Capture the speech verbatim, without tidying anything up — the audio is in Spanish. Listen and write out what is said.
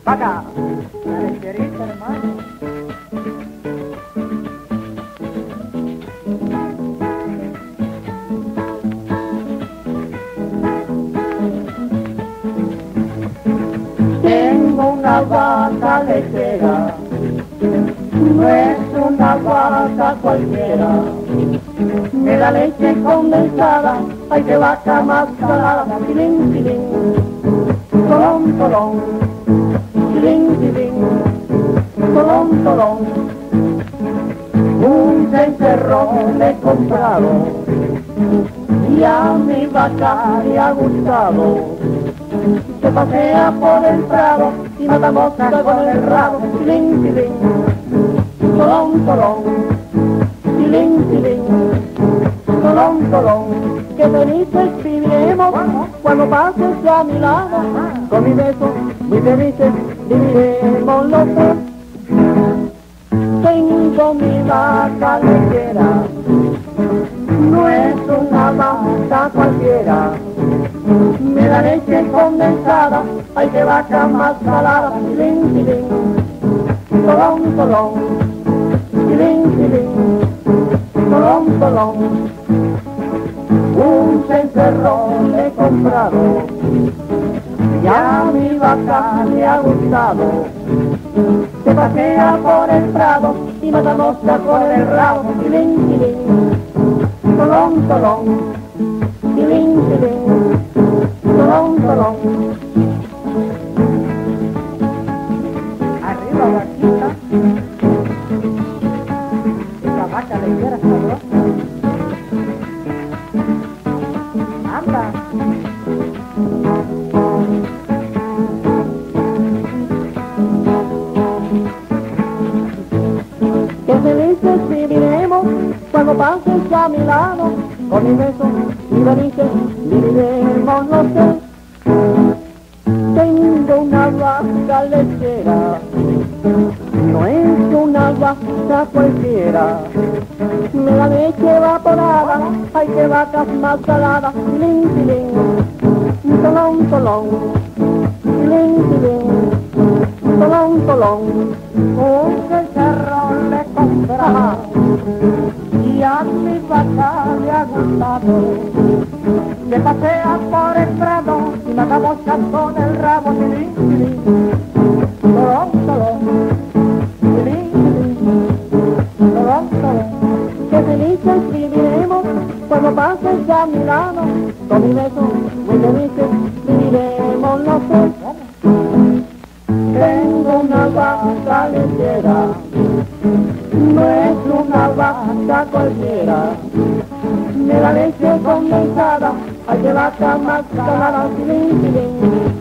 Acá, la lecherita, hermano. Tengo una vaca lechera, no es una vaca cualquiera. Me da leche condensada, ay que vaca más salada, tilín, tilín, tolón, tolón, tilín, tilín, tolón, tolón. Un cencerrón le he comprado y a mi vaca le ha gustado. Se pasea por el prado y mata mosca con el rabo, tilín, tilín, tolón, tolón, tilín, tilín, tolón, tolón. Que felices viviremos cuando pases a mi lado, con mi beso muy felices viviremos los dos. Tengo mi vaca lechera, no es una vaca cualquiera. Me da leche condensada, ay que vaca más salada, tilín, tilín, tolón, tolón, tilín, tilín, tolón, tolón. Un cencerrón le he comprado y a mi vaca le ha gustado. Se pasea por el prado y mata mosca con el rabo, tilín, tilín, tolón, tolón, tilín, tilín, tolón, tolón. Arriba vaquita, esa vaca lechera sabrosa. Anda. Qué felices viviremos cuando pases a mi lado, con mi beso y felices viviremos los dos. Tengo una vaca lechera, no es una vaca cualquiera. Me da leche evaporada, ay que vacas más saladas, tilín, tilín, tolón, tolón, tilín, tilín, tolón, tolón. Un cencerrón le he comprado y a mi vaca le ha gustado. Se pasea por el prado y mata moscas con el rabo, tilín, tilín, tolón, tolón, tilín, tilín, tolón, tolón. Que felices viviremos cuando pases a mi lado, con mi beso muy felices viviremos los dos. Tengo una vaca lechera, no es una vaca cualquiera. Me da leche condensada, ay que vaca más salada, tilín, tilín,